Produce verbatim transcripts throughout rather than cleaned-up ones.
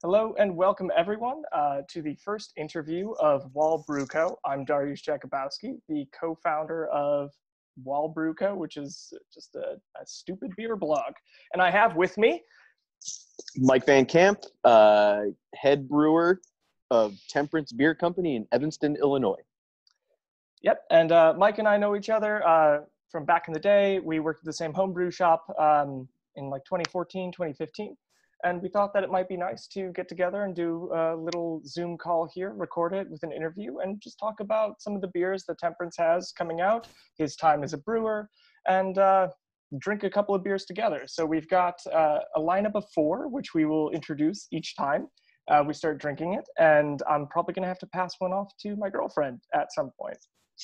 Hello and welcome everyone uh, to the first interview of Wall Brew Co. I'm Dariusz Jakubowski, the co-founder of Wall Brew Co., which is just a, a stupid beer blog. And I have with me Mike Van Camp, uh, head brewer of Temperance Beer Company in Evanston, Illinois. Yep, and uh, Mike and I know each other uh, from back in the day. We worked at the same homebrew shop um, in like twenty fourteen, twenty fifteen. And we thought that it might be nice to get together and do a little Zoom call here, record it with an interview, and just talk about some of the beers that Temperance has coming out, his time as a brewer, and uh, drink a couple of beers together. So we've got uh, a lineup of four, which we will introduce each time uh, we start drinking it. And I'm probably going to have to pass one off to my girlfriend at some point.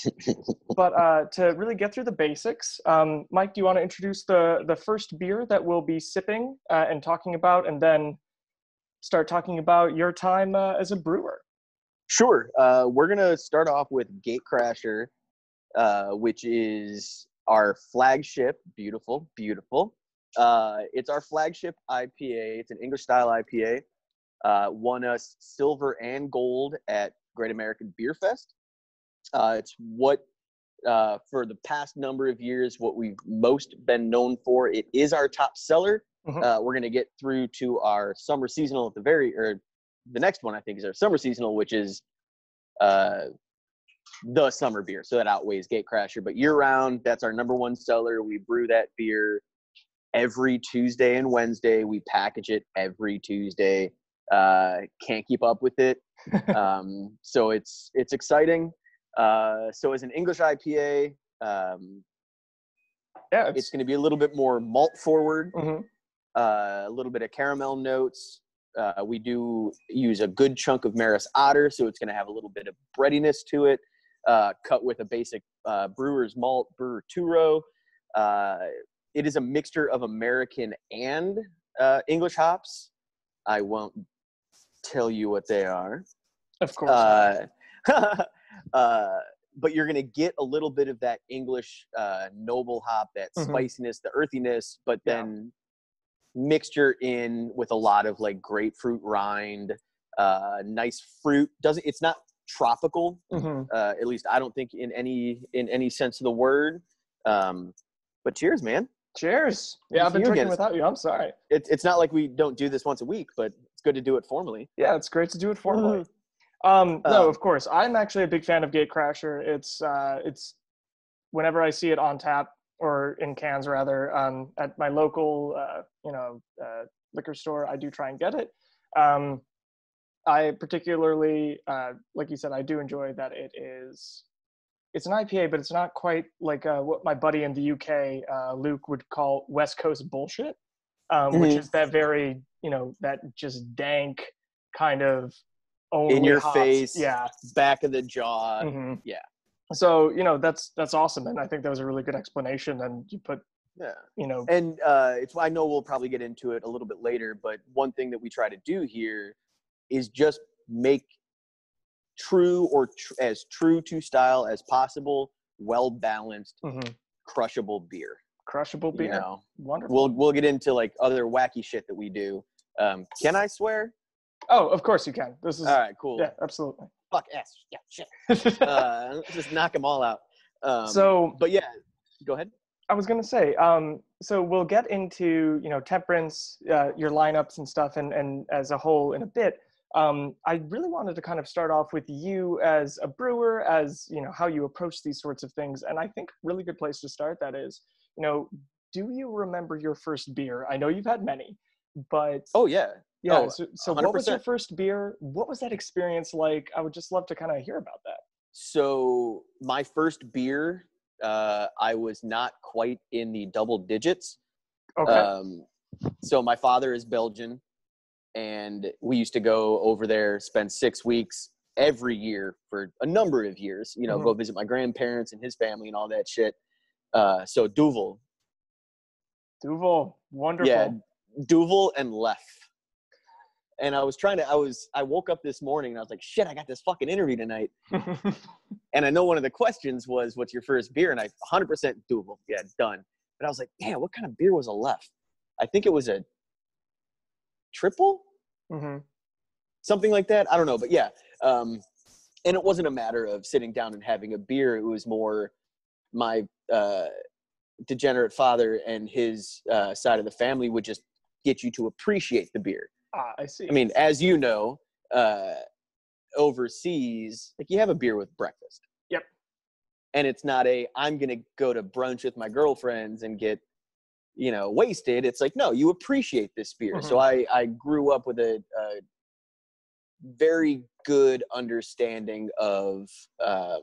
But uh, to really get through the basics, um, Mike, do you want to introduce the, the first beer that we'll be sipping uh, and talking about, and then start talking about your time uh, as a brewer? Sure. Uh, we're going to start off with Gatecrasher, uh, which is our flagship. Beautiful, beautiful. Uh, it's our flagship I P A. It's an English-style I P A. Uh, won us silver and gold at Great American Beer Fest. Uh, it's what, uh, for the past number of years, what we've most been known for. It is our top seller. Mm-hmm. Uh, we're going to get through to our summer seasonal at the very, or the next one I think is our summer seasonal, which is uh, the summer beer. So that outweighs Gatecrasher. But year round, that's our number one seller. We brew that beer every Tuesday and Wednesday. We package it every Tuesday. Uh, can't keep up with it. um, so it's it's exciting. Uh, so as an English I P A, um, yeah, it's, it's going to be a little bit more malt forward, mm-hmm. uh, a little bit of caramel notes. Uh, we do use a good chunk of Maris Otter, so it's going to have a little bit of breadiness to it, uh, cut with a basic uh, brewer's malt, brewer two-row. Uh, it is a mixture of American and uh, English hops. I won't tell you what they are. Of course. Uh, uh, but you're going to get a little bit of that English uh, noble hop, that Mm-hmm. spiciness, the earthiness, but then yeah. mixture in with a lot of like grapefruit rind, uh, nice fruit. Doesn't it's not tropical, Mm-hmm. uh, at least I don't think in any in any sense of the word. Um, but cheers, man. Cheers. Yeah, I've been drinking again. without you. I'm sorry. It's it's not like we don't do this once a week, but it's good to do it formally. Yeah, it's great to do it formally. Um, no, Um, of course. I'm actually a big fan of Gatecrasher. It's uh, it's whenever I see it on tap or in cans rather um, at my local uh, you know uh, liquor store, I do try and get it. Um, I particularly, uh, like you said, I do enjoy that it is. It's an I P A, but it's not quite like uh, what my buddy in the U K, uh, Luke, would call West Coast bullshit, um, mm-hmm. which is that very you know that just dank kind of. Only in your hops. face, yeah, back of the jaw, mm-hmm. yeah. So you know that's that's awesome, and I think that was a really good explanation. And you put, yeah, you know, and uh, it's I know we'll probably get into it a little bit later, but one thing that we try to do here is just make true or tr- as true to style as possible, well balanced, mm-hmm. crushable beer. Crushable beer, you know, wonderful. We'll we'll get into like other wacky shit that we do. Um, can I swear? Oh, of course you can. This is all right. Cool. Yeah, absolutely. Fuck S. Yeah, shit. uh, let's just knock them all out. Um, so, but yeah, go ahead. I was gonna say. Um, so we'll get into you know Temperance, uh, your lineups and stuff, and and as a whole in a bit. Um, I really wanted to kind of start off with you as a brewer, as you know how you approach these sorts of things, and I think really good place to start that is, you know, do you remember your first beer? I know you've had many, but oh yeah. Yeah. Oh, so, so what was your first beer? What was that experience like? I would just love to kind of hear about that. So my first beer, uh, I was not quite in the double digits. Okay. Um, so my father is Belgian, and we used to go over there, spend six weeks every year for a number of years, you know, mm-hmm. go visit my grandparents and his family and all that shit. Uh, so Duvel. Duvel. Wonderful. Yeah. Duvel and Lef. And I was trying to, I was, I woke up this morning and I was like, shit, I got this fucking interview tonight. And I know one of the questions was, what's your first beer? And I one hundred percent Duvel. Yeah, done. But I was like, man, what kind of beer was a Lef? I think it was a triple. Mm-hmm. something like that. I don't know, but yeah. Um, and it wasn't a matter of sitting down and having a beer. It was more my uh, degenerate father and his uh, side of the family would just get you to appreciate the beer. Ah, I see. I mean, as you know, uh, overseas, like you have a beer with breakfast. Yep. And it's not a, I'm going to go to brunch with my girlfriends and get, you know, wasted. It's like, no, you appreciate this beer. Mm-hmm. So I, I grew up with a, a very good understanding of um,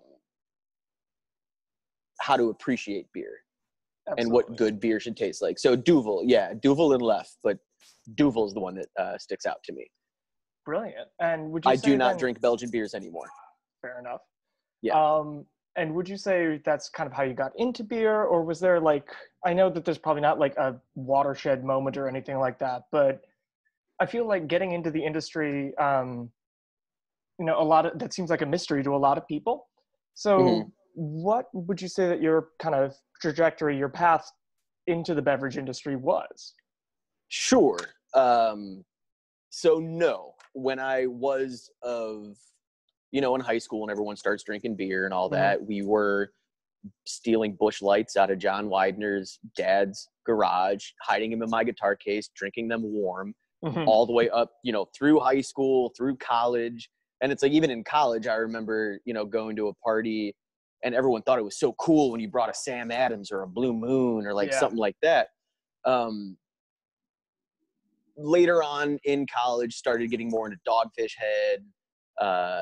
how to appreciate beer. Absolutely. And what good beer should taste like. So Duvel, yeah, Duvel and Left, but Duvel's the one that uh, sticks out to me. Brilliant. And would you I say do not then, drink Belgian beers anymore. Fair enough. Yeah. Um, and would you say that's kind of how you got into beer, or was there like, I know that there's probably not like a watershed moment or anything like that, but I feel like getting into the industry, um, you know, a lot of, that seems like a mystery to a lot of people. So Mm-hmm. what would you say that your kind of trajectory, your path into the beverage industry was? Sure. Um, so no, when I was of, you know, in high school and everyone starts drinking beer and all that, mm-hmm. we were stealing Busch Lights out of John Widener's dad's garage, hiding them in my guitar case, drinking them warm, mm-hmm. all the way up, you know, through high school, through college. And it's like, even in college, I remember, you know, going to a party and everyone thought it was so cool when you brought a Sam Adams or a Blue Moon or like yeah. something like that. Um, later on in college, started getting more into Dogfish Head, uh,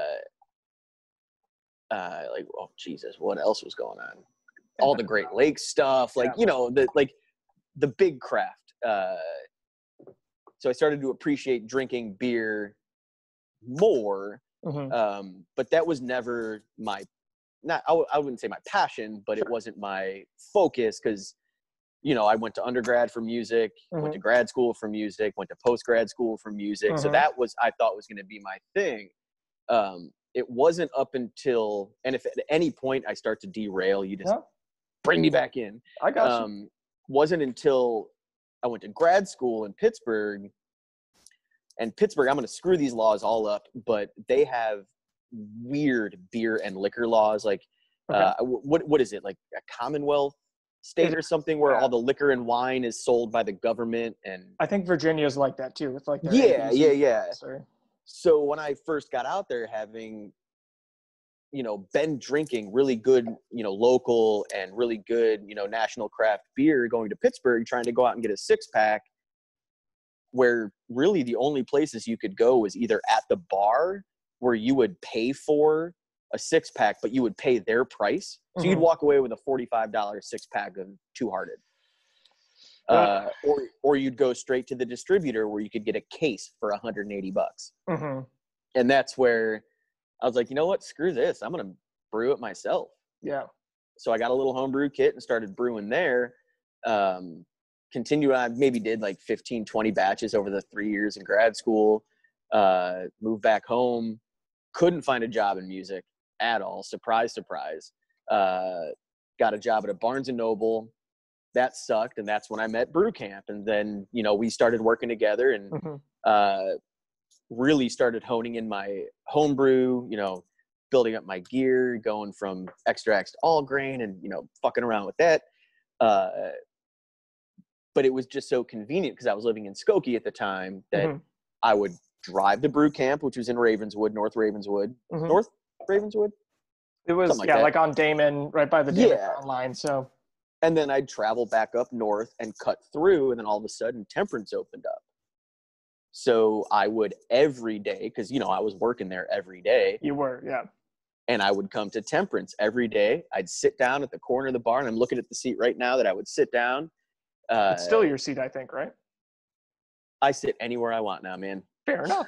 uh, like, oh, Jesus, what else was going on? All the Great Lakes stuff, like, yeah. you know, the, like the big craft. Uh, so I started to appreciate drinking beer more, mm-hmm. um, but that was never my, not, I, w- I wouldn't say my passion, but it wasn't my focus because, you know, I went to undergrad for music, mm-hmm. went to grad school for music, went to post-grad school for music. Mm-hmm. So that was, I thought was going to be my thing. Um, it wasn't up until, and if at any point I start to derail, you just yeah. bring me back in. I got you. Um, wasn't until I went to grad school in Pittsburgh, and Pittsburgh, I'm going to screw these laws all up, but they have weird beer and liquor laws. Like, okay. uh, what what is it? Like a Commonwealth state or something where yeah. all the liquor and wine is sold by the government. And I think Virginia's like that too. It's like yeah, yeah, yeah. So when I first got out there, having, you know, been drinking really good, you know, local and really good, you know, national craft beer, going to Pittsburgh, trying to go out and get a six pack, where really the only places you could go was either at the bar where you would pay for a six pack, but you would pay their price. So mm-hmm. you'd walk away with a forty-five dollars six pack of Two Hearted. Yeah. Uh, or, or you'd go straight to the distributor where you could get a case for one hundred eighty bucks. Mm-hmm. And that's where I was like, you know what? Screw this. I'm going to brew it myself. Yeah. So I got a little homebrew kit and started brewing there. Um, continued, I maybe did like fifteen, twenty batches over the three years in grad school. Uh, moved back home. Couldn't find a job in music at all. Surprise, surprise. Uh, got a job at a Barnes and Noble. That sucked. And that's when I met Brew Camp. And then, you know, we started working together and mm-hmm. uh, really started honing in my homebrew, you know, building up my gear, going from extracts to all grain and, you know, fucking around with that. Uh, but it was just so convenient because I was living in Skokie at the time that mm-hmm. I would drive to Brew Camp, which was in Ravenswood, North Ravenswood, mm-hmm. North Ravenswood. It was, like yeah, that. like on Damon, right by the Damon yeah. line. So, and then I'd travel back up north and cut through, and then all of a sudden Temperance opened up. So I would every day, because, you know, I was working there every day. You were, yeah. And I would come to Temperance every day. I'd sit down at the corner of the bar, and I'm looking at the seat right now that I would sit down. Uh, it's still your seat, I think, right? I sit anywhere I want now, man. Fair enough.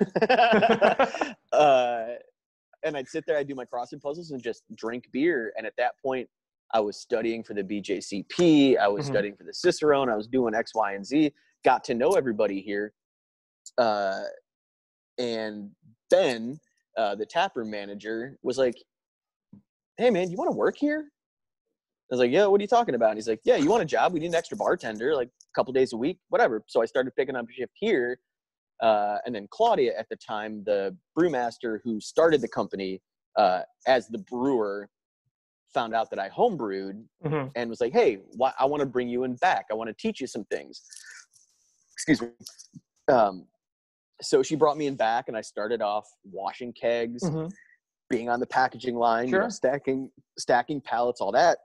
uh, and I'd sit there, I'd do my crossword puzzles and just drink beer. And at that point, I was studying for the B J C P. I was mm-hmm. studying for the Cicerone. I was doing X, Y, and Z. Got to know everybody here. Uh, and Ben, uh, the taproom manager, was like, hey, man, you want to work here? I was like, yeah, what are you talking about? And he's like, yeah, you want a job? We need an extra bartender, like a couple days a week, whatever. So I started picking up a shift here. Uh, and then Claudia at the time, the brewmaster who started the company, uh, as the brewer, found out that I homebrewed Mm-hmm. and was like, hey, wh- I want to bring you in back. I want to teach you some things. Excuse me. Um, so she brought me in back, and I started off washing kegs, Mm-hmm. being on the packaging line, Sure. you know, stacking, stacking pallets, all that.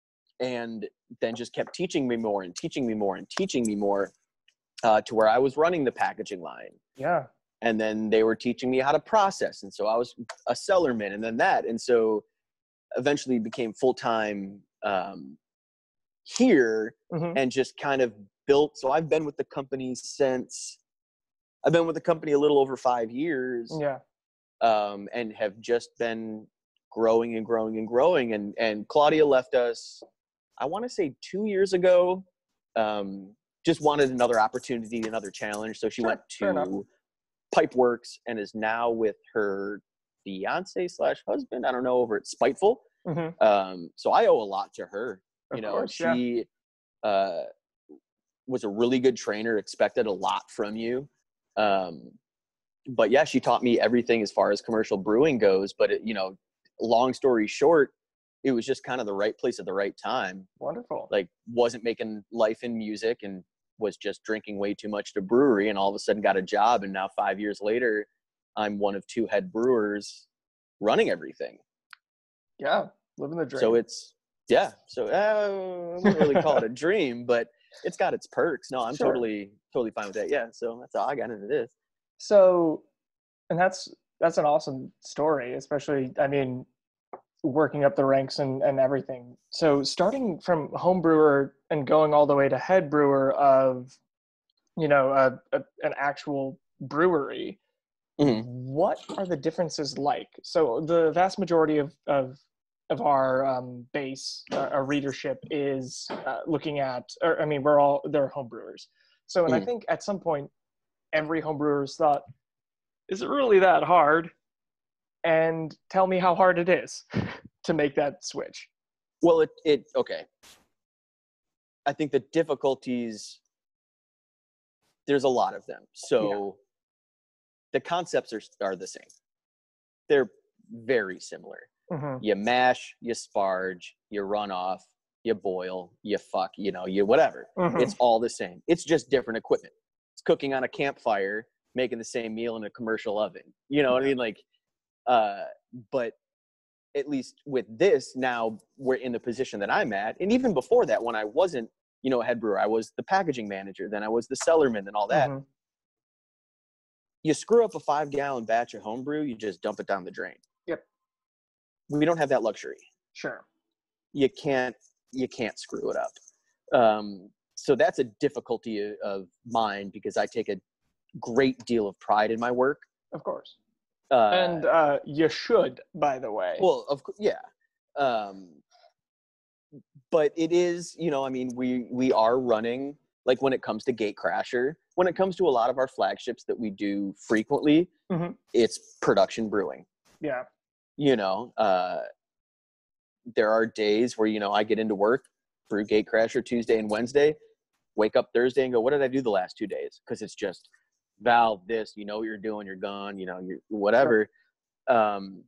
And then just kept teaching me more and teaching me more and teaching me more, uh, to where I was running the packaging line. Yeah. And then they were teaching me how to process. And so I was a cellarman, and then that. And so eventually became full-time um, here, Mm-hmm. and just kind of built. So I've been with the company since, I've been with the company a little over five years, Yeah. um, and have just been growing and growing and growing. And, and Claudia left us, I want to say two years ago, um, just wanted another opportunity, another challenge. So she Sure. went Fair enough. to Pipeworks and is now with her fiance slash husband, I don't know, over at Spiteful. Mm-hmm. Um, so I owe a lot to her. You Of know, course, yeah. she uh, was a really good trainer, expected a lot from you. Um, but yeah, she taught me everything as far as commercial brewing goes. But, it, you know, long story short, it was just kind of the right place at the right time. Wonderful. Like, wasn't making life in music and was just drinking way too much to brewery, and all of a sudden got a job. And now five years later, I'm one of two head brewers running everything. Yeah. Living the dream. So it's, yeah. So uh, I wouldn't really call it a dream, but it's got its perks. No, I'm Sure. totally, totally fine with that. Yeah. So that's how I got into this. So, and that's, that's an awesome story, especially, I mean, working up the ranks and, and everything. So starting from home brewer and going all the way to head brewer of, you know, a, a, an actual brewery, Mhm. what are the differences like? So the vast majority of, of, of our um, base, uh, our readership is uh, looking at, or I mean, we're all, they're home brewers. So, and I Mhm. think at some point, every home brewer's thought, is it really that hard? And tell me how hard it is to make that switch. Well, it, it, okay. I think the difficulties, there's a lot of them. So the concepts are, are the same. They're very similar. Mm-hmm. You mash, you sparge, you run off, you boil, you fuck, you know, you whatever. Mm-hmm. It's all the same. It's just different equipment. It's cooking on a campfire, making the same meal in a commercial oven. You know what I mean? Like, uh, but at least with this, now we're in the position that I'm at. And even before that, when I wasn't, you know, a head brewer, I was the packaging manager, then I was the cellarman and all that. Mm-hmm. You screw up a five gallon batch of homebrew, you just dump it down the drain. Yep. We don't have that luxury. Sure. You can't, you can't screw it up. Um, so that's a difficulty of mine, because I take a great deal of pride in my work. Of course. Uh, And uh, you should, by the way. well, of course, yeah. Um, but it is, you know, I mean, we, we are running, like when it comes to Gatecrasher, when it comes to a lot of our flagships that we do frequently, mm-hmm. it's production brewing. Yeah. You know, uh, there are days where, you know, I get into work, brew Gatecrasher Tuesday and Wednesday, wake up Thursday and go, what did I do the last two days? Because it's just valve this, you know what you're doing, you're gone, you know, you're whatever. Sure. Um,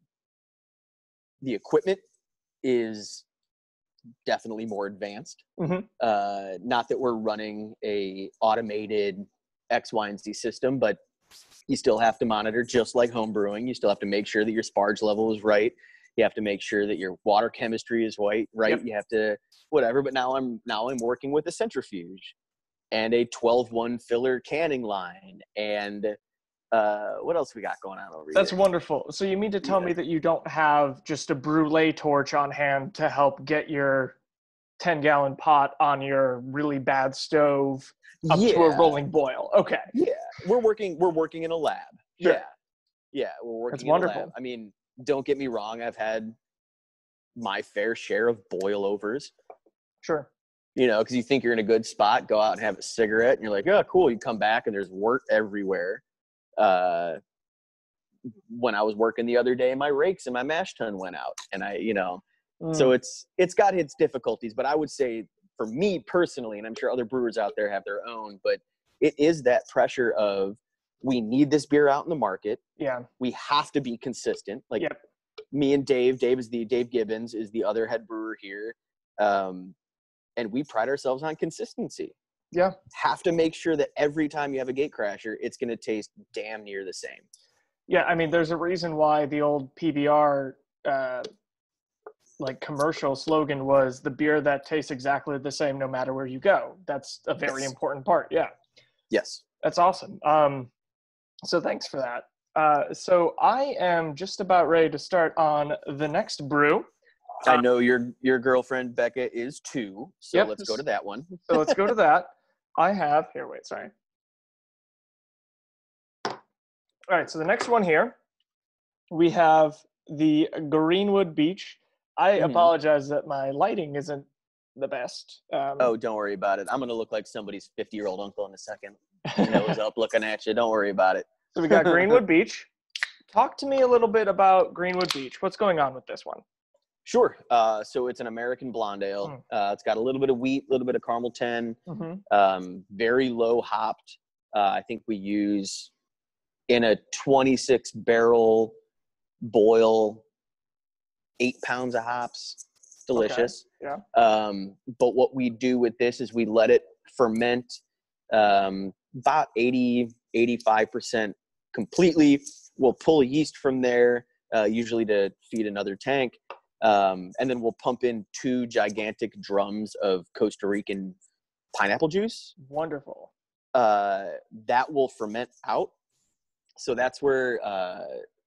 the equipment is definitely more advanced. Mm-hmm. Uh, not that we're running a automated X, Y, and Z system, but you still have to monitor, just like home brewing. You still have to make sure that your sparge level is right. You have to make sure that your water chemistry is right. Right. Yep. You have to whatever. But now I'm now I'm working with a centrifuge and a twelve one filler canning line, and uh, what else we got going on over That's here? That's wonderful. So you mean to tell yeah. me that you don't have just a brulee torch on hand to help get your ten gallon pot on your really bad stove up yeah. to a rolling boil? Okay. Yeah, we're working. We're working in a lab. Sure. Yeah, yeah, we're working That's in wonderful. a lab. I mean, don't get me wrong. I've had my fair share of boil overs. Sure. You know, because you think you're in a good spot, go out and have a cigarette, and you're like, oh, cool. You come back and there's wort everywhere. Uh, when I was working the other day, my rakes and my mash tun went out, and I, you know, mm. so it's it's got its difficulties. But I would say, for me personally, and I'm sure other brewers out there have their own, but it is that pressure of we need this beer out in the market. Yeah. We have to be consistent. Like Yep. me and Dave, Dave is the Dave Gibbons is the other head brewer here. Um, and we pride ourselves on consistency. Yeah. Have to make sure that every time you have a Gatecrasher, it's going to taste damn near the same. Yeah. I mean, there's a reason why the old P B R, uh, like commercial slogan was the beer that tastes exactly the same no matter where you go. That's a very Yes. important part. Yeah. Yes. That's awesome. Um, so thanks for that. Uh, so I am just about ready to start on the next brew. I know your your girlfriend Becca is too, so Yep. let's go to that one. So let's go to that. I have here. Wait, sorry. All right. So the next one here, we have the Greenwood Beach. I Mhm. apologize that my lighting isn't the best. Um, Oh, don't worry about it. I'm gonna look like somebody's fifty-year-old uncle in a second. Nose up, looking at you. Don't worry about it. So we got Greenwood Beach. Talk to me a little bit about Greenwood Beach. What's going on with this one? Sure. Uh, so it's an American blonde ale. Mm. Uh, it's got a little bit of wheat, a little bit of caramel ten, Mm-hmm. um, very low hopped. Uh, I think we use in a twenty-six barrel boil, eight pounds of hops. Delicious. Okay. Yeah. Um, but what we do with this is we let it ferment um, about eighty, eighty-five percent completely. We'll pull yeast from there, uh, usually to feed another tank. Um, and then we'll pump in two gigantic drums of Costa Rican pineapple juice. Wonderful. Uh, that will ferment out. So that's where uh,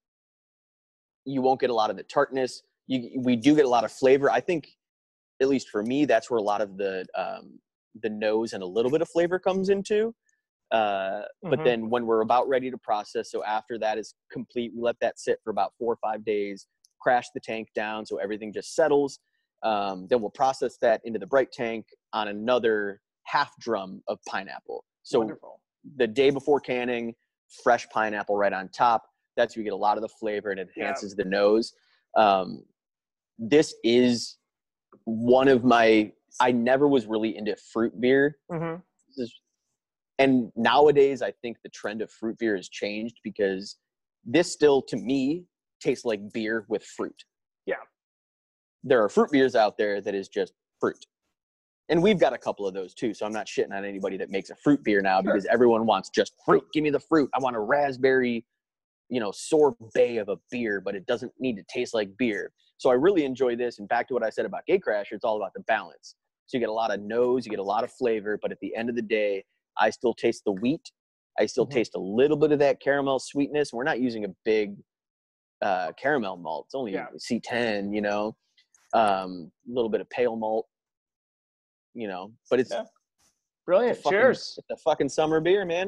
you won't get a lot of the tartness. You, we do get a lot of flavor. I think, at least for me, that's where a lot of the um, the nose and a little bit of flavor comes into. Uh, but Mhm. then when we're about ready to process, so after that is complete, we let that sit for about four or five days, crash the tank down so everything just settles. Um, then we'll process that into the bright tank on another half drum of pineapple. So Wonderful. the day before canning, fresh pineapple right on top. That's where you get a lot of the flavor and enhances the nose. Um, this is one of my, I never was really into fruit beer. Mm-hmm. This is, and nowadays I think the trend of fruit beer has changed because this still, to me, tastes like beer with fruit. Yeah. There are fruit beers out there that is just fruit. And we've got a couple of those too, so I'm not shitting on anybody that makes a fruit beer now Sure. because everyone wants just fruit. Give me the fruit. I want a raspberry, you know, sorbet of a beer, but it doesn't need to taste like beer. So I really enjoy this. And back to what I said about Gatecrasher, it's all about the balance. So you get a lot of nose, you get a lot of flavor, but at the end of the day, I still taste the wheat. I still Mhm. taste a little bit of that caramel sweetness. We're not using a big uh, caramel malt. It's only Yeah. C ten, you know, um, a little bit of pale malt, you know, but it's, Yeah. Brilliant. it's a fucking, Cheers. it's a fucking summer beer, man.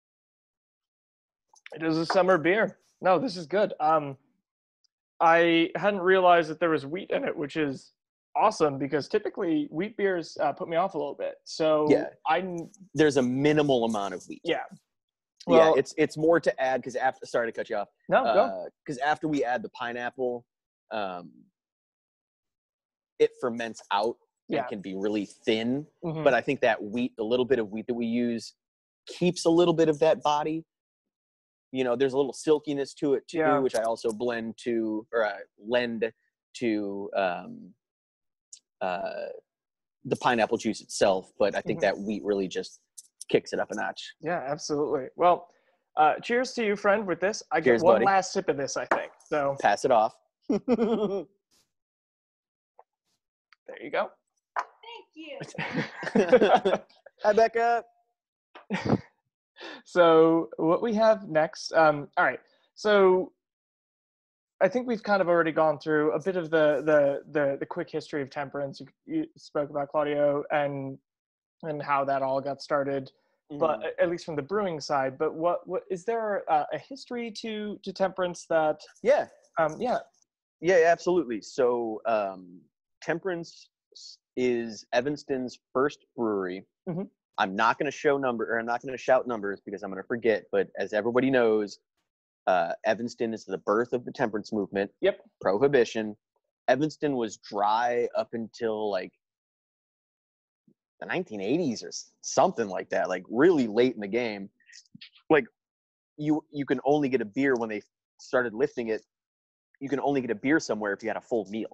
It is a summer beer. No, this is good. Um, I hadn't realized that there was wheat in it, which is awesome because typically wheat beers uh, put me off a little bit. So Yeah. I, There's a minimal amount of wheat. yeah. Yeah, Well, it's it's more to add because after sorry to cut you off. no, go. Because after we add the pineapple, um, it ferments out Yeah. and can be really thin. Mhm. But I think that wheat, the little bit of wheat that we use, keeps a little bit of that body. You know, there's a little silkiness to it too, Yeah. which I also blend to or uh, lend to um, uh, the pineapple juice itself. But I think Mhm. that wheat really just kicks it up a notch. Yeah, absolutely. Well, uh, cheers to you, friend, with this. I Cheers, get one buddy. last sip of this, I think. So Pass it off. there you go. Thank you. Hi, Becca. So what we have next, um, all right. So I think we've kind of already gone through a bit of the the the, the quick history of temperance. You, you spoke about Claudio and and how that all got started, but at least from the brewing side. But what what is there uh, a history to to temperance that? Yeah. Um, yeah. Yeah, absolutely. So um, Temperance is Evanston's first brewery. Mhm. I'm not going to show number, or I'm not going to shout numbers because I'm going to forget. But as everybody knows, uh, Evanston is the birth of the temperance movement. Yep. Prohibition. Evanston was dry up until like the nineteen eighties or something like that, like really late in the game. Like you you can only get a beer when they started lifting it. You can only get a beer somewhere if you had a full meal.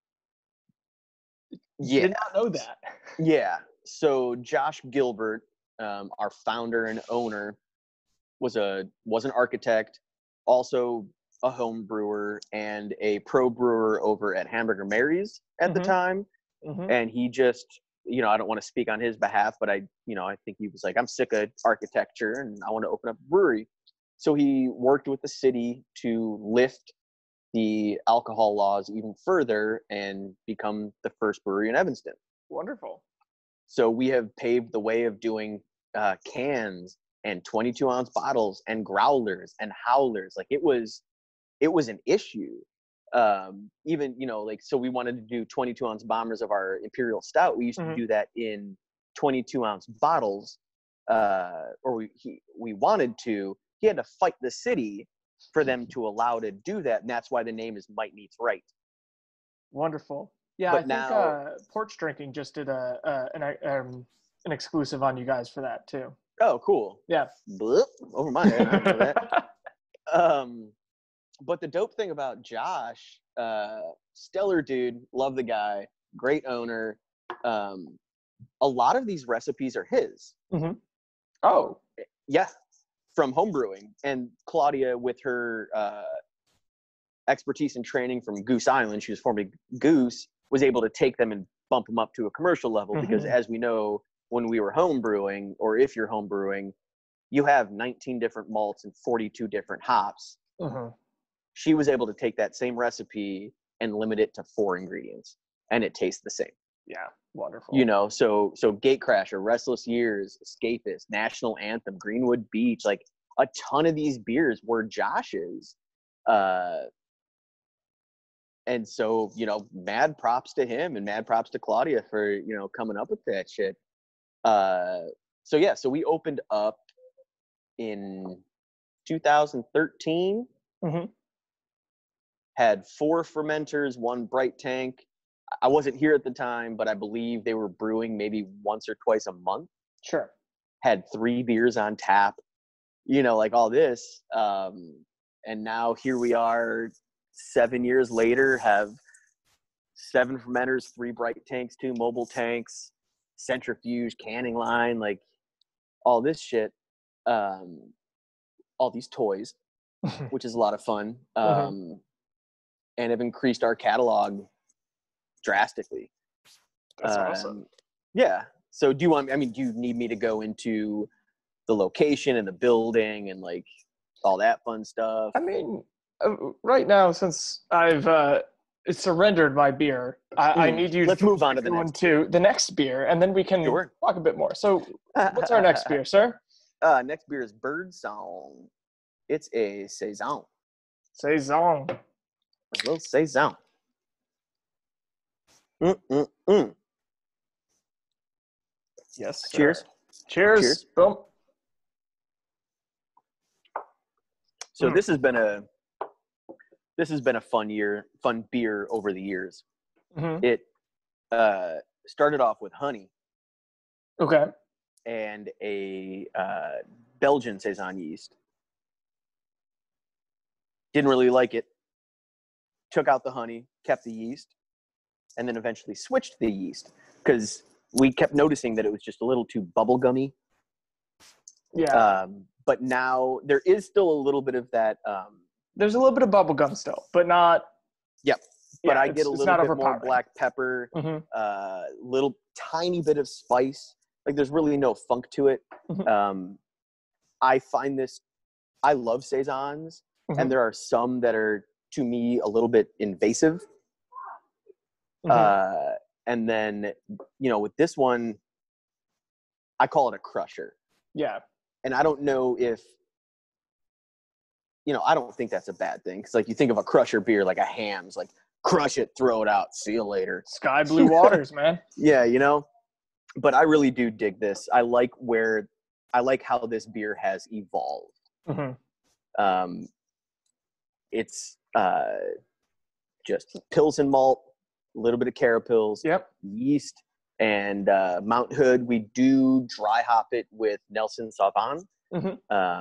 Yeah. Did not know that. Yeah. So Josh Gilbert, um, our founder and owner, was a was an architect, also a home brewer and a pro brewer over at Hamburger Mary's at Mhm. the time. Mhm. And he just, you know, I don't want to speak on his behalf, but I, you know, I think he was like, I'm sick of architecture and I want to open up a brewery. So he worked with the city to lift the alcohol laws even further and become the first brewery in Evanston. Wonderful. So we have paved the way of doing uh, cans and twenty-two ounce bottles and growlers and howlers. Like it was, it was an issue. Um, even, you know, like, so we wanted to do twenty-two ounce bombers of our Imperial Stout. We used Mhm. to do that in twenty-two ounce bottles, uh, or we, he, we wanted to, he had to fight the city for them to allow to do that. And that's why the name is Might Meets Right. Wonderful. Yeah, But I think now- uh, Porch Drinking just did a, a an um, an exclusive on you guys for that too. Oh, cool. Yeah. Bloop, over my head. I didn't know that. Um, but the dope thing about Josh, uh, stellar dude, love the guy, great owner. Um, a lot of these recipes are his. Mhm. Oh. Yeah, from homebrewing. And Claudia, with her uh, expertise and training from Goose Island, she was formerly Goose, was able to take them and bump them up to a commercial level. Mhm. Because as we know, when we were homebrewing, or if you're homebrewing, you have nineteen different malts and forty-two different hops. Mhm. She was able to take that same recipe and limit it to four ingredients, and it tastes the same. Yeah. Wonderful. You know, so so Gatecrasher, Restless Years, Escapist, National Anthem, Greenwood Beach, like a ton of these beers were Josh's. Uh, and so, you know, mad props to him and mad props to Claudia for, you know, coming up with that shit. Uh, so yeah, so we opened up in two thousand thirteen. Mhm. Had four fermenters, one bright tank. I wasn't here at the time, but I believe they were brewing maybe once or twice a month. Sure. Had three beers on tap, you know, like all this. Um, and now here we are seven years later, have seven fermenters, three bright tanks, two mobile tanks, centrifuge, canning line, like all this shit. Um, all these toys, which is a lot of fun. Um, Mhm. and have increased our catalog drastically. That's Um, awesome. Yeah. So do you want, I mean, do you need me to go into the location and the building and like all that fun stuff? I mean, uh, right now, since I've uh, surrendered my beer, I, I Mhm. need you Let's to move on to the go next into the next beer, and then we can Sure. talk a bit more. So, what's our next beer, sir? Uh, next beer is Bird Song. It's a Saison. Saison. A little Saison. Mm-mm-mm. Yes. Sir. Cheers. Cheers. Cheers. Boom. So Mm. this has been a this has been a fun year, fun beer over the years. Mhm. It uh, started off with honey Okay. and a uh, Belgian Saison yeast. Didn't really like it. Took out the honey, kept the yeast, and then eventually switched the yeast because we kept noticing that it was just a little too bubblegummy. Yeah. Um, but now there is still a little bit of that. Um, There's a little bit of bubblegum still, but not. Yep. But yeah, I it's- get a it's little not bit more overpowering. black pepper, Mhm. uh, little tiny bit of spice. Like there's really no funk to it. Mhm. Um, I find this, I love Saisons, Mhm. and there are some that are, to me, a little bit invasive. Mhm. Uh, and then, you know, with this one, I call it a crusher. Yeah. And I don't know if, you know, I don't think that's a bad thing. Because, like, you think of a crusher beer, like a Hams, like, crush it, throw it out, see you later. Sky blue waters, man. Yeah, you know? But I really do dig this. I like where, I like how this beer has evolved. Mhm. Um, it's uh, just Pilsen malt, a little bit of Carapils, Yep. yeast, and uh, Mount Hood. We do dry hop it with Nelson Sauvin. Mhm. Um,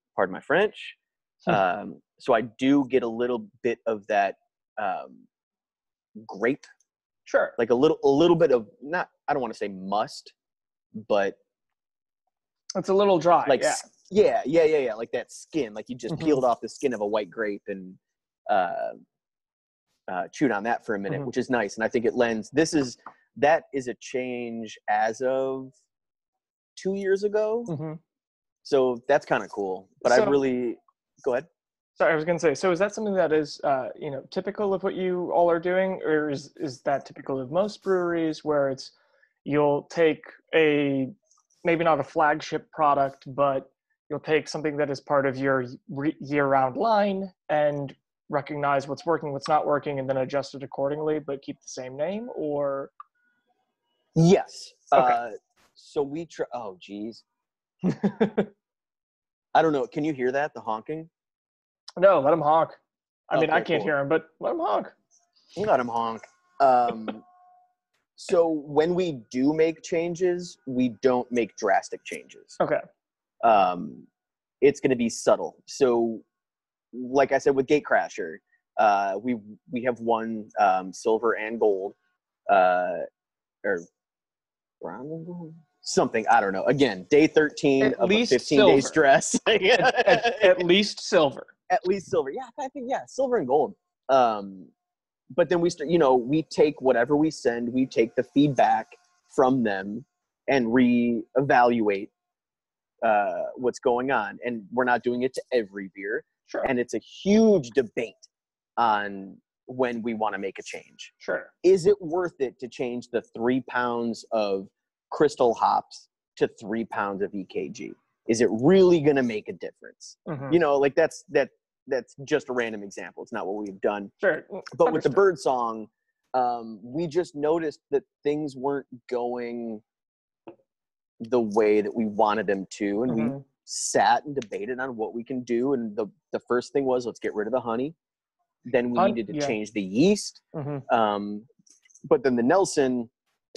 pardon my French. Hmm. Um, so I do get a little bit of that um, grape, Sure. like a little, a little bit of not. I don't want to say must, but It's a little dry. like Yeah. s- yeah, yeah, yeah, yeah, like that skin, like you just Mhm. peeled off the skin of a white grape and uh, uh, chewed on that for a minute, Mhm. which is nice. And I think it lends. This is that is a change as of two years ago. Hmm. So that's kind of cool. But I So- really go ahead. Sorry, I was going to say, so is that something that is, uh, you know, typical of what you all are doing, or is is that typical of most breweries where it's you'll take a maybe not a flagship product, but you'll take something that is part of your re- year-round line and recognize what's working, what's not working, and then adjust it accordingly, but keep the same name, or Yes. Okay. Uh, so we try. Oh, geez. I don't know. Can you hear that? The honking? no, let him honk. I mean, I Okay, can't cool. hear him, but let him honk. Let him honk. Um, so when we do make changes, we don't make drastic changes. Okay. Um, it's going to be subtle. So, like I said with Gatecrasher, uh, we we have won um, silver and gold, uh, or brown and gold, something. I don't know. Again, day thirteen At of a least fifteen day silver. stress. At, at, at least silver. At least silver. Yeah, I think yeah, silver and gold. Um, but then we start, you know, we take whatever we send, we take the feedback from them and reevaluate uh, what's going on. And we're not doing it to every beer. Sure. And it's a huge debate on when we want to make a change. Sure. Is it worth it to change the three pounds of crystal hops to three pounds of E K G? Is it really going to make a difference? Mhm. You know, like that's that that's just a random example. It's not what we've done. Sure. But with the Understood. bird song, um, we just noticed that things weren't going the way that we wanted them to, and we Mhm. sat and debated on what we can do. And the the first thing was, let's get rid of the honey. Then we Hun- needed to yeah. change the yeast. Mhm. Um, but then the Nelson,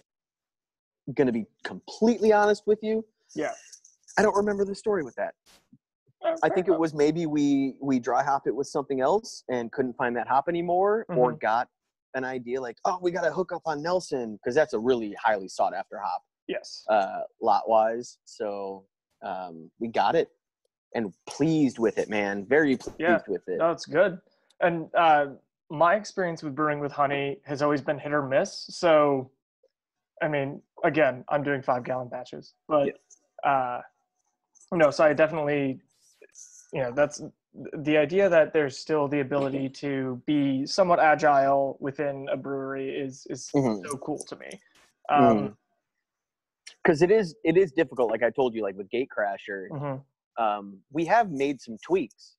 going to be completely honest with you, Yeah. I don't remember the story with that. Oh, I fair think enough. it was maybe we we dry hopped it with something else and couldn't find that hop anymore, or Mhm. got an idea like, oh, we got to hook up on Nelson because that's a really highly sought after hop Yes. uh, lot wise. So um, we got it and pleased with it, man. Very pleased Yeah. with it. No, it's good. And uh, my experience with brewing with honey has always been hit or miss. So, I mean, again, I'm doing five gallon batches, but uh, no. So I definitely, you know, that's the idea that there's still the ability to be somewhat agile within a brewery is is Mhm. so cool to me. Mhm. Um, Because it is it is difficult, like I told you, like with Gatecrasher, mhm. um, we have made some tweaks.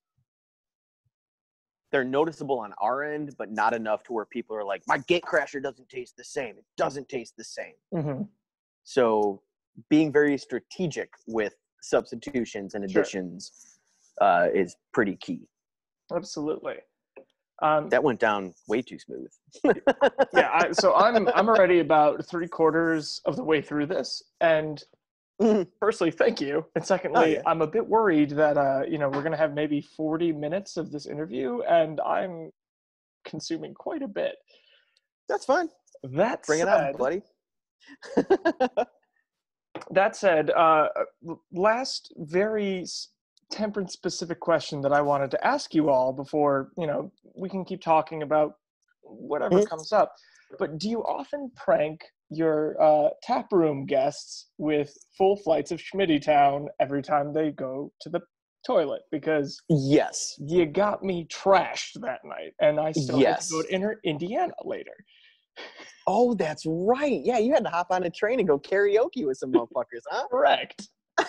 They're noticeable on our end, but not enough to where people are like, my Gatecrasher doesn't taste the same. It doesn't taste the same. Mhm. So being very strategic with substitutions and Sure. additions uh, is pretty key. Absolutely. Um, That went down way too smooth. yeah. I, so I'm I'm already about three quarters of the way through this, and Mhm. firstly, thank you, and secondly, yeah. I'm a bit worried that uh, you know, we're gonna have maybe forty minutes of this interview, and I'm consuming quite a bit. That's fine. That Bring it said, on, buddy. that said, uh, last very s- temperance specific question that I wanted to ask you all before, you know, we can keep talking about whatever Mhm. comes up. But do you often prank your uh, tap room guests with full flights of Schmittytown every time they go to the toilet? Because Yes. you got me trashed that night, and I still had to go Yes. to Inter- Indiana later. Oh, that's right. Yeah, you had to hop on a train and go karaoke with some motherfuckers, huh? Correct.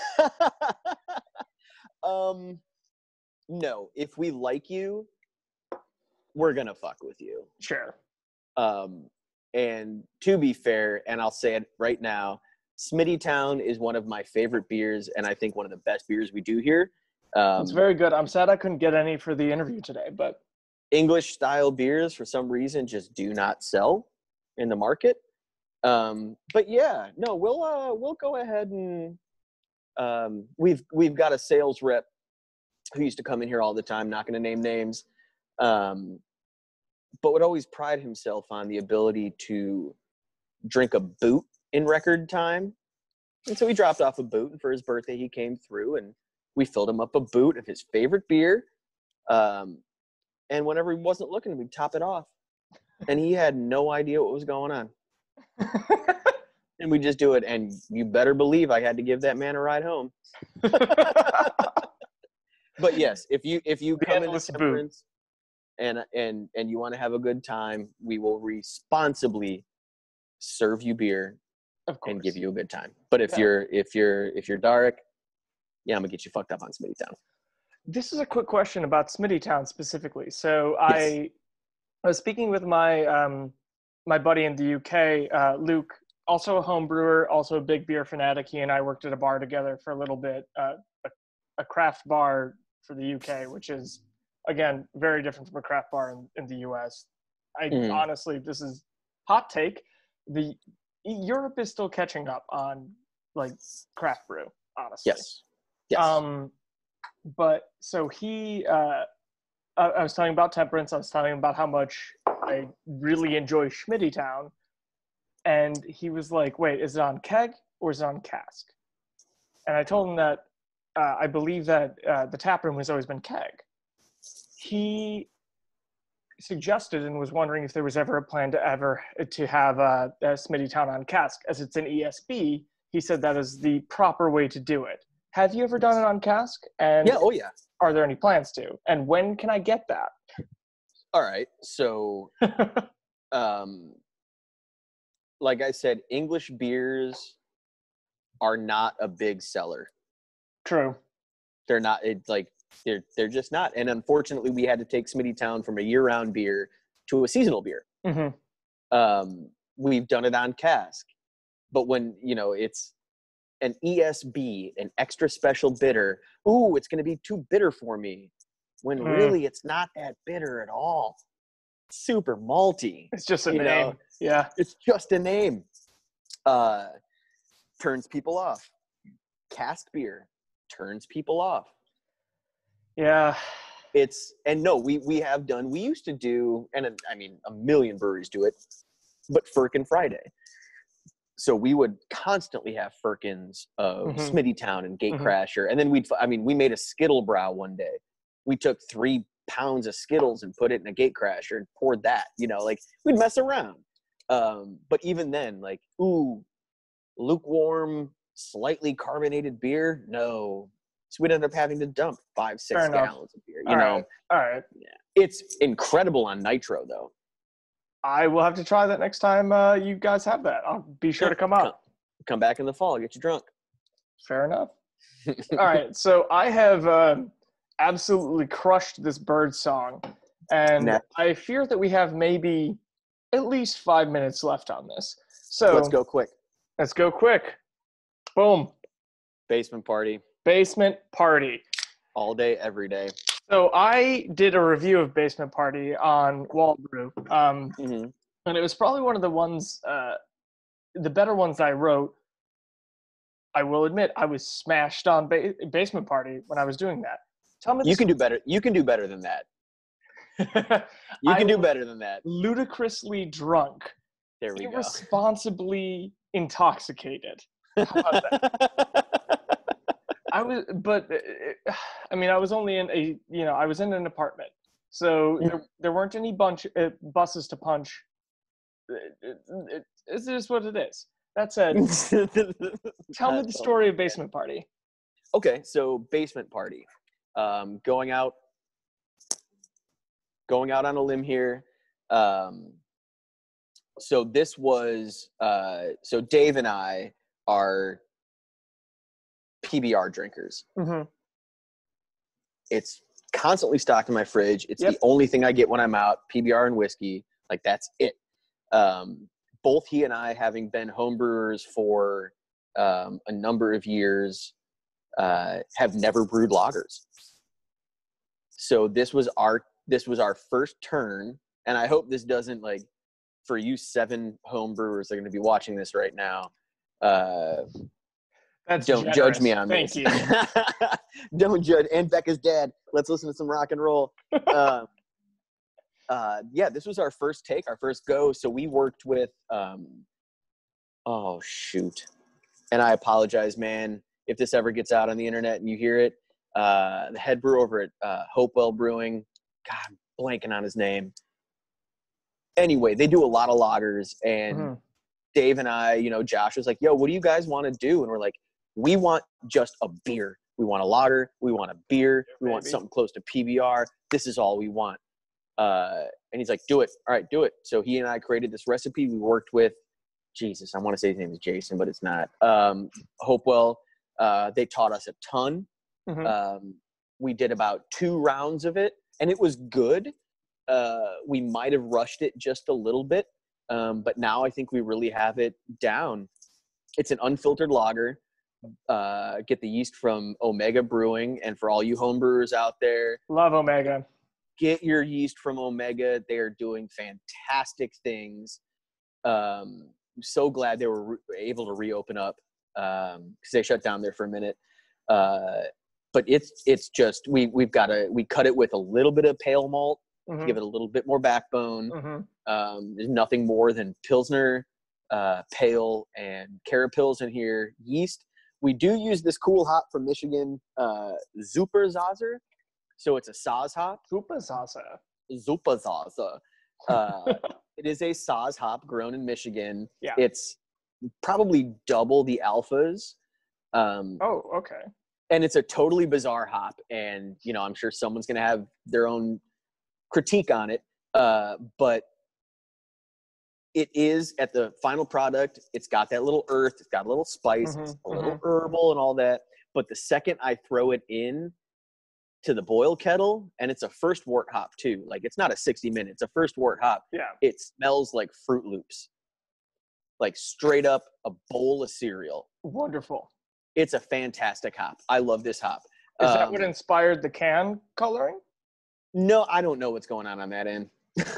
um, no. If we like you, we're gonna fuck with you. Sure. Um, and to be fair, and I'll say it right now, Smittytown is one of my favorite beers, and I think one of the best beers we do here. Um, It's very good. I'm sad I couldn't get any for the interview today, but English style beers, for some reason, just do not sell in the market. Um, but yeah, no, we'll uh, we'll go ahead and um, we've we've got a sales rep who used to come in here all the time, not going to name names, um, but would always pride himself on the ability to drink a boot in record time. And so we dropped off a boot, and for his birthday, he came through, and we filled him up a boot of his favorite beer. Um, and whenever he wasn't looking, we'd top it off. And he had no idea what was going on. And we just do it. And you better believe I had to give that man a ride home. But yes, if you if you come into Temperance and and and you want to have a good time, we will responsibly serve you beer and give you a good time. But if yeah. you're if you're if you're dark, yeah, I'm gonna get you fucked up on Smittytown. This is a quick question about Smittytown specifically. So yes. I, I was speaking with my um my buddy in the U K, uh, Luke, also a home brewer, also a big beer fanatic. He and I worked at a bar together for a little bit, uh, a, a craft bar for the U K, which is, again, very different from a craft bar in, in the U S. I mm. honestly, this is hot take. The Europe is still catching up on like craft brew, honestly. Yes. Yes. Um, but so he, uh, I, I was telling him about Temperance. I was telling him about how much I really enjoy Schmittytown. And he was like, wait, is it on keg or is it on cask? And I told him that uh, I believe that uh, the tap room has always been keg. He suggested and was wondering if there was ever a plan to ever to have uh, a Smittytown on cask. As it's an E S B, he said that is the proper way to do it. Have you ever done it on cask? And yeah, oh yeah. Are there any plans to? And when can I get that? All right, so um, like I said, English beers are not a big seller. True. They're not. It's like they're they're just not. And unfortunately, we had to take Smittytown from a year-round beer to a seasonal beer. Mm-hmm. Um, we've done it on cask, but when you know it's an E S B, an extra special bitter. Ooh, it's going to be too bitter for me. When mm. really, it's not that bitter at all. Super malty. It's just a name. Know? Yeah, it's just a name. Uh, turns people off. Cask beer turns people off. Yeah. It's and no, we we have done. We used to do, and I mean, a million breweries do it, but Firkin Friday. So we would constantly have firkins of mm-hmm. Smittytown and Gatecrasher. Mm-hmm. And then we'd, I mean, we made a Skittle Brow one day. We took three pounds of Skittles and put it in a Gatecrasher and poured that, you know, like we'd mess around. Um, but even then, like, ooh, lukewarm, slightly carbonated beer? No. So we'd end up having to dump five, six Fair gallons enough. of beer, you All know? Right. All right. Yeah. It's incredible on nitro though. I will have to try that next time uh, you guys have that. I'll be sure yeah, to come out. Come, come back in the fall. Get you drunk. Fair enough. All right. So I have uh, absolutely crushed this bird song. And Next. I fear that we have maybe at least five minutes left on this. So let's go quick. Let's go quick. Boom. Basement Party. Basement Party. All day, every day. So I did a review of Basement Party on Waldbrew, um, mm-hmm. and it was probably one of the ones, uh, the better ones I wrote. I will admit I was smashed on ba- Basement Party when I was doing that. Tell me, you can do better. You can do better than that. You can do better than that. Ludicrously drunk. There we irresponsibly go. Irresponsibly intoxicated. How about that? I was, but I mean, I was only in a, you know, I was in an apartment, so yeah. there, there weren't any bunch uh, buses to punch. It, it, it, it is what it is. That said, tell me the story of Basement Party. Okay, so Basement Party, um, going out, going out on a limb here. Um, so this was, uh, so Dave and I are P B R drinkers. Mm-hmm. It's constantly stocked in my fridge. It's yep. the only thing I get when I'm out, P B R and whiskey. Like, that's it. Um, both he and I, having been homebrewers for um, a number of years, uh, have never brewed lagers. So this was our this was our first turn, and I hope this doesn't, like, for you seven homebrewers that are going to be watching this right now, uh, That's Don't generous. judge me on Thank this. you. Don't judge. And Becca's dad. Let's listen to some rock and roll. Um, uh, yeah, this was our first take, our first go. So we worked with, um, oh, shoot. And I apologize, man, if this ever gets out on the internet and you hear it. Uh, the head brewer over at uh, Hopewell Brewing. God, I'm blanking on his name. Anyway, they do a lot of lagers. And Mm-hmm. Dave and I, you know, Josh was like, yo, what do you guys want to do? And we're like, we want just a beer. We want a lager. We want a beer. We want Maybe. something close to P B R. This is all we want. Uh, and he's like, do it. All right, do it. So he and I created this recipe. We worked with, Jesus, I want to say his name is Jason, but it's not. Um, Hopewell. Uh, they taught us a ton. Mm-hmm. Um, we did about two rounds of it, and it was good. Uh, we might have rushed it just a little bit, um, but now I think we really have it down. It's an unfiltered lager. Uh, get the yeast from Omega Brewing, and for all you home brewers out there, Love Omega. get your yeast from Omega. They are doing fantastic things. Um, I'm so glad they were re- able to reopen up because um, they shut down there for a minute. Uh, but it's it's just we we've got to we cut it with a little bit of pale malt, Mm-hmm. to give it a little bit more backbone. Mm-hmm. Um, there's nothing more than Pilsner, uh, pale, and Carapils in here. Yeast. We do use this cool hop from Michigan, uh, Zuperzazer. So it's a Saaz hop. Super salsa. Zuperzazer. Uh, it is a Saaz hop grown in Michigan. Yeah. It's probably double the alphas. Um, Oh, okay. and it's a totally bizarre hop. And, you know, I'm sure someone's going to have their own critique on it. Uh, but it is at the final product. It's got that little earth. It's got a little spice, Mm-hmm. a little herbal and all that. But the second I throw it in to the boil kettle, and it's a first wort hop too. Like it's not a sixty minute, it's a first wort hop. Yeah. It smells like Fruit Loops. Like straight up a bowl of cereal. Wonderful. It's a fantastic hop. I love this hop. Is that Um, what inspired the can coloring? No, I don't know what's going on on that end.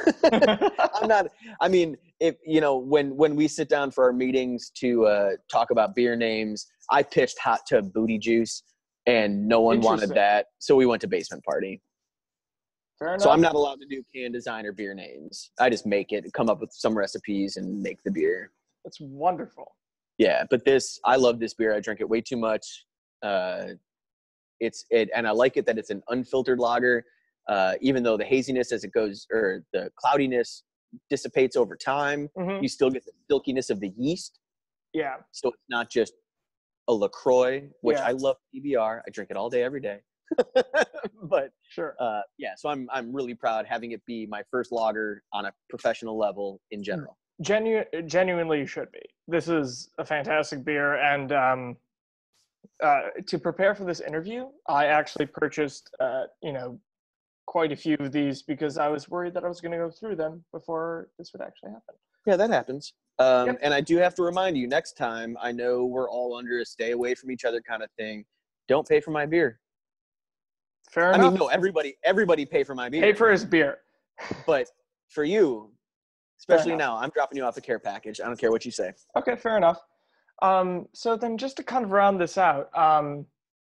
I'm not, I mean, if, you know, when, when we sit down for our meetings to uh, talk about beer names, I pitched Hot Tub Booty Juice and no one wanted Interesting. that. So we went to Basement Party. Fair enough. So I'm not allowed to do can design or beer names. I just make it, come up with some recipes and make the beer. That's wonderful. Yeah, but this, I love this beer. I drink it way too much. Uh, it's it, and I like it that it's an unfiltered lager. Uh, even though the haziness as it goes, or the cloudiness dissipates over time, Mm-hmm. you still get the silkiness of the yeast. Yeah. So it's not just a LaCroix, which Yeah. I love P B R. I drink it all day, every day. But Sure. uh, yeah, so I'm I'm really proud having it be my first lager on a professional level in general. Genu- genuinely, you should be. This is a fantastic beer, and um, uh, to prepare for this interview, I actually purchased, uh, you know, quite a few of these because I was worried that I was going to go through them before this would actually happen. Yeah, that happens. Um, Yep. And I do have to remind you, next time, I know we're all under a stay away from each other kind of thing. Don't pay for my beer. Fair I enough. mean, no, everybody, everybody pay for my beer. Pay for his beer. But for you, Fair especially enough. now, I'm dropping you off a care package. I don't care what you say. Okay, fair enough. Um, so then just to kind of round this out, um,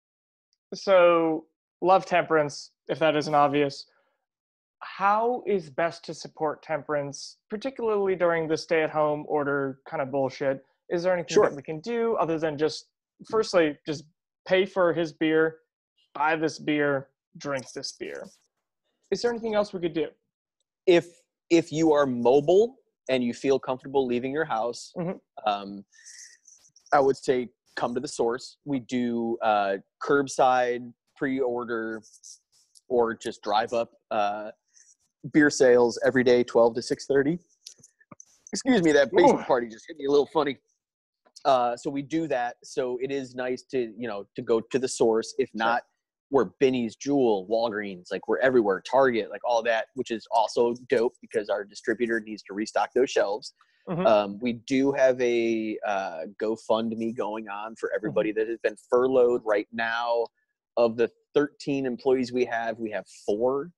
so love temperance, if that isn't obvious. How is best to support temperance, particularly during the stay-at-home order kind of bullshit? Is there anything Sure. that we can do other than just, firstly, just pay for his beer, buy this beer, drink this beer? Is there anything else we could do? If if you are mobile and you feel comfortable leaving your house, Mhm. um, I would say come to the source. We do uh, curbside pre-order or just drive up uh, beer sales every day, twelve to six thirty. Excuse me, that basement Ooh. party just hit me a little funny. Uh, so we do that. So it is nice to, you know, to go to the source. If not, we're Benny's, Jewel, Walgreens, like we're everywhere, Target, like all that, which is also dope because our distributor needs to restock those shelves. Mhm. Um, we do have a uh, GoFundMe going on for everybody that has been furloughed right now. Of the thirteen employees we have, we have four.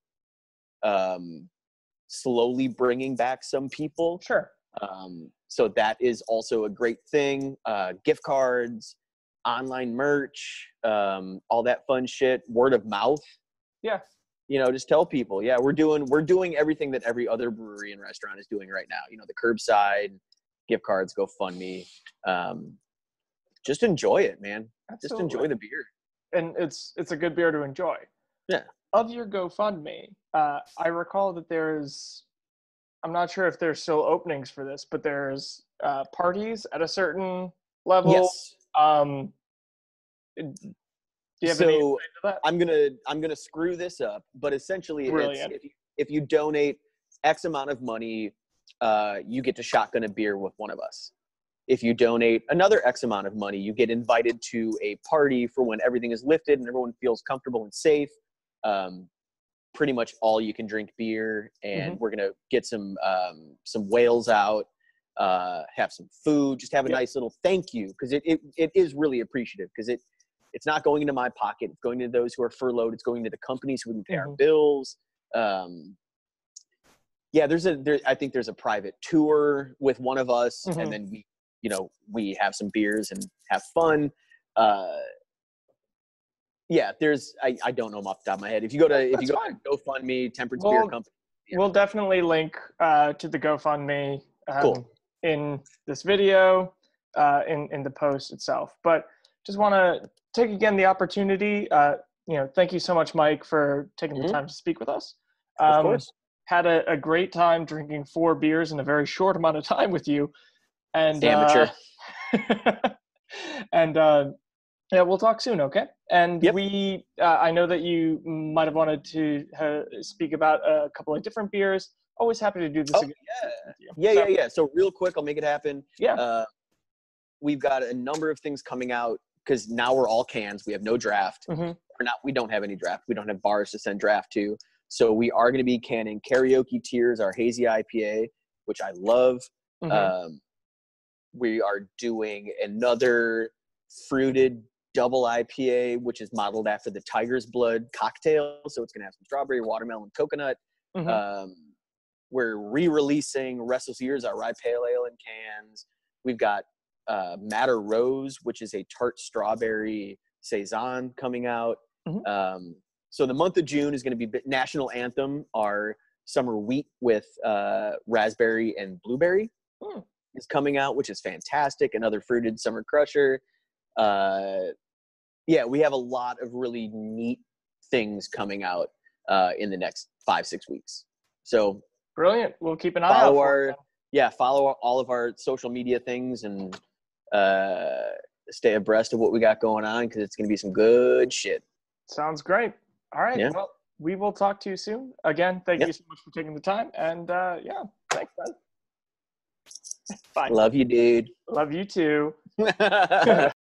Um, slowly bringing back some people. Sure. Um, so that is also a great thing. Uh, gift cards, online merch, um, all that fun shit, word of mouth. Yeah. You know, just tell people, yeah, we're doing we're doing everything that every other brewery and restaurant is doing right now. You know, the curbside, gift cards, GoFundMe. Um, just enjoy it, man. Absolutely. Just enjoy the beer. And it's it's a good beer to enjoy. Yeah. Of your GoFundMe, uh, I recall that there's, I'm not sure if there's still openings for this, but there's uh, parties at a certain level. Yes. Um, do you have so any insight to that? I'm gonna I'm gonna screw this up, but essentially, Brilliant. it's if you, if you donate X amount of money, uh, you get to shotgun a beer with one of us. If you donate another X amount of money, you get invited to a party for when everything is lifted and everyone feels comfortable and safe. Um, pretty much all you can drink beer, and Mhm. we're gonna get some um, some whales out, uh, have some food, just have a Yep. nice little thank you, because it, it it is really appreciative, because it it's not going into my pocket, it's going to those who are furloughed, it's going to the companies who can pay our Mhm. bills. Um, yeah, there's a there I think there's a private tour with one of us, Mhm. and then we you know we have some beers and have fun. Uh, Yeah, there's I, I don't know them off the top of my head. If you go to if That's you go fine. to GoFundMe, Temperance Beer We'll, Company. Yeah. we'll definitely link uh, to the GoFundMe um, Cool. in this video, uh, in, in the post itself. But just want to take again the opportunity. Uh, you know, thank you so much, Mike, for taking the Mhm. time to speak with us. Of Um, course. had a, a great time drinking four beers in a very short amount of time with you. And Amateur. Uh, and uh, yeah, we'll talk soon, okay? And Yep. we, uh, I know that you might have wanted to uh, speak about a couple of different beers. Always happy to do this Oh, again. yeah. with you. Yeah, So, yeah, yeah. So real quick, I'll make it happen. yeah. Uh, we've got a number of things coming out, because now we're all cans. We have no draft. Mm-hmm. We're not. We don't have any draft. We don't have bars to send draft to. So we are going to be canning Karaoke Tears, our hazy I P A, which I love. Mm-hmm. Um, we are doing another fruited double I P A, which is modeled after the Tiger's Blood cocktail. So it's going to have some strawberry, watermelon, coconut. Mm-hmm. Um, we're re-releasing Restless Years, our rye pale ale in cans. We've got uh, Madder Rose, which is a tart strawberry saison coming out. Mhm. Um, so the month of June is going to be National Anthem, our summer wheat with uh, raspberry and blueberry Mm. is coming out, which is fantastic. Another fruited summer crusher. Uh, yeah, we have a lot of really neat things coming out uh, in the next five, six weeks. So Brilliant. We'll keep an eye out follow for our it. yeah follow all of our social media things, and uh stay abreast of what we got going on, because it's going to be some good shit. Sounds great. All right. Yeah. Well, we will talk to you soon. Again, thank Yep. you so much for taking the time. And uh, yeah, thanks, man. Bye. Love you, dude. Love you too.